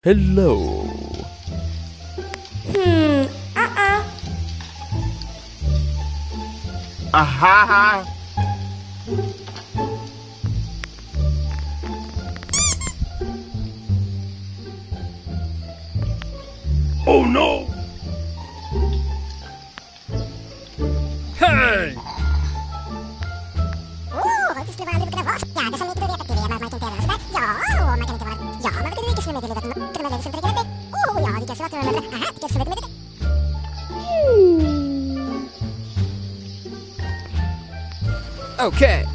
Hello. Aha. Oh no. Hey. Okay.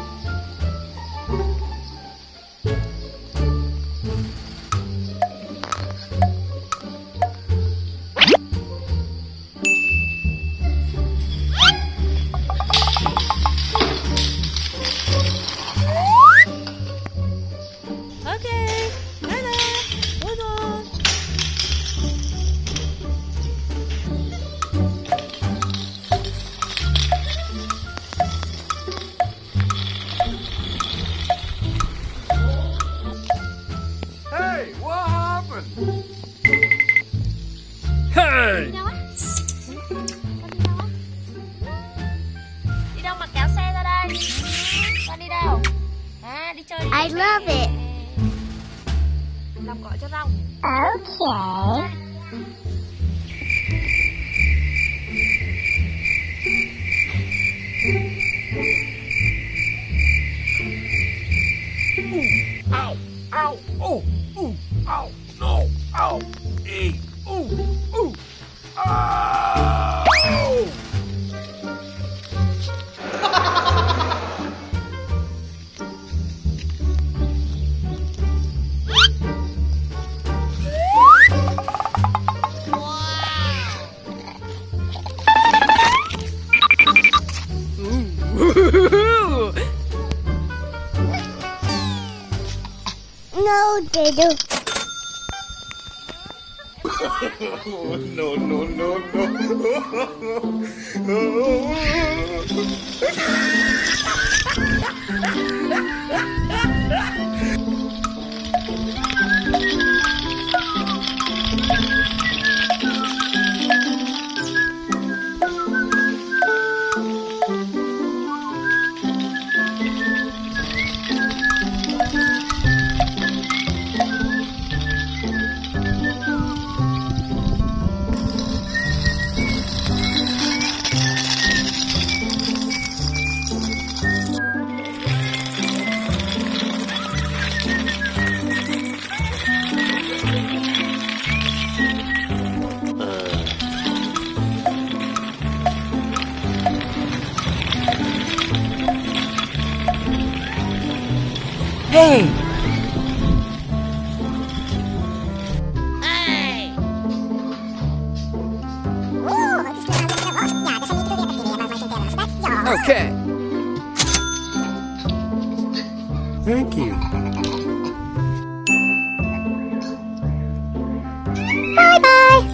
Hey. Đi đâu mà kéo xe ra đây? Con đi đâu? À, đi chơi. I love it. Làm cỏ cho rong. Okay. Ow! Ow! Oh! Ooh! Ow! No! Ow! Hey! Ooh! Ooh! Ow! No, Didu. No, no, no, Hey! Okay. Thank you. Bye-bye.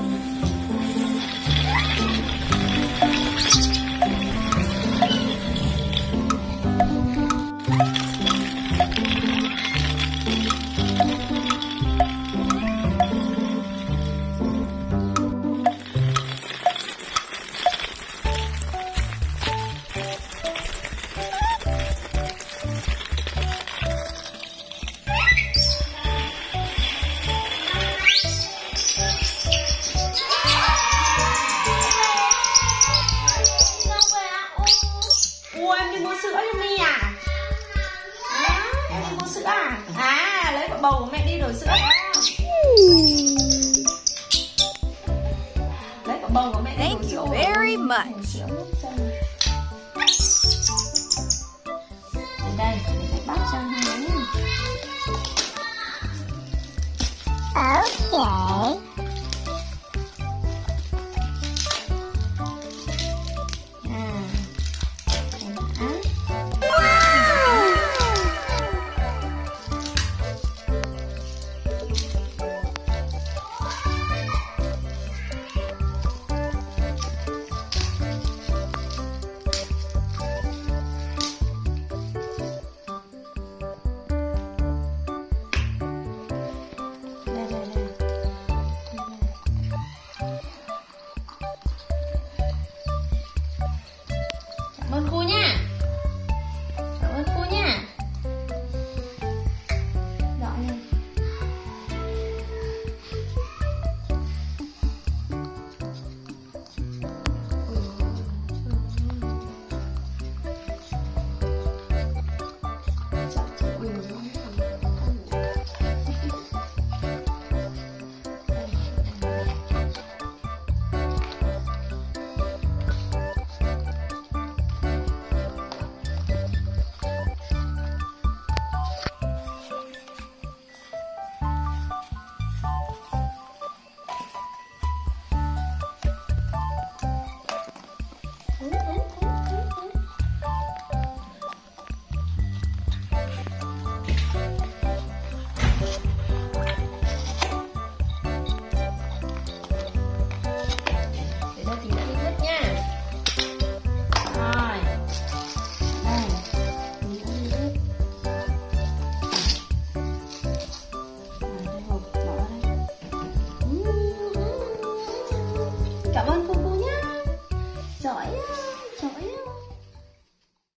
Ủa, em đi mua sữa cho Mi à? À, em đi mua sữa à? À, lấy quả bầu của mẹ đi đổi sữa. Lấy quả bầu của mẹ đi đổi sữa. Thank you very much. Đến đây, mẹ bắt cho hai nhé. Okay.